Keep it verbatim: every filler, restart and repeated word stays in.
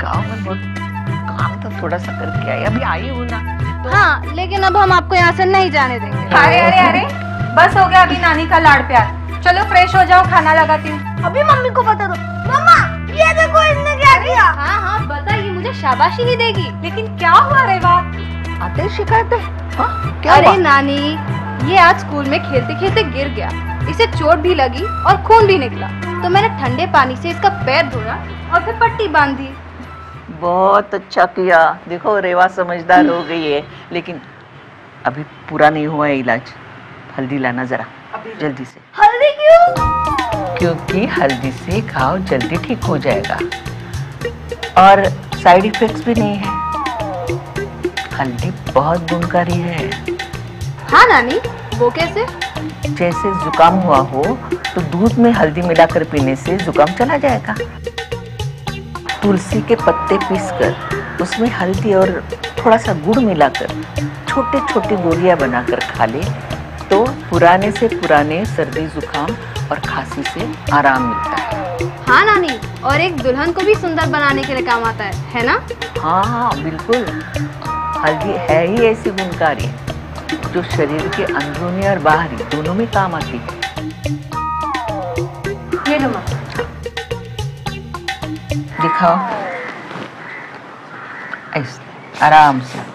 गाँव में बहुत काम तो थोड़ा सा करके आई, अभी आई हूँ ना तो... हाँ, लेकिन अब हम आपको यहाँ से नहीं जाने देंगे। अरे अरे अरे बस हो गया अभी नानी का लाड़ प्यार। चलो फ्रेश हो जाओ, खाना लगाती हूँ। अभी मम्मी को बता दो। मम्मा ये देखो इसने क्या किया। हाँ हाँ बता, ये मुझे शाबाशी ही देगी। लेकिन क्या हुआ रेवा? आते शिकायत है? हाँ क्या अरे हुआ? नानी, ये आज स्कूल में खेलते खेलते गिर गया, इसे चोट भी लगी और खून भी निकला, तो मैंने ठंडे पानी से इसका पैर धोया और फिर पट्टी बांधी। बहुत अच्छा किया। देखो रेवा समझदार हो गई है, लेकिन अभी पूरा नहीं हुआ है इलाज। हल्दी लाना जरा जल्दी से। हल्दी क्यों? क्योंकि हल्दी से घाव जल्दी ठीक हो जाएगा और साइड इफेक्ट्स भी नहीं है। हल्दी बहुत गुणकारी है। हाँ नानी, वो कैसे? जैसे जुकाम हुआ हो तो दूध में हल्दी मिलाकर पीने से जुकाम चला जाएगा। तुलसी के पत्ते पीसकर उसमें हल्दी और थोड़ा सा गुड़ मिलाकर छोटे छोटे गोलियां बनाकर खा ले तो पुराने से पुराने सर्दी जुकाम और खांसी से आराम मिलता है। हाँ नानी, और एक दुल्हन को भी सुंदर बनाने के लिए काम आता है, है ना? हाँ हाँ बिल्कुल। हल्दी है ही ऐसी गुणकारी जो शरीर के अंदरूनी और बाहरी दोनों में काम आती है। ये लो माँ। दिखाओ ऐसे आराम से।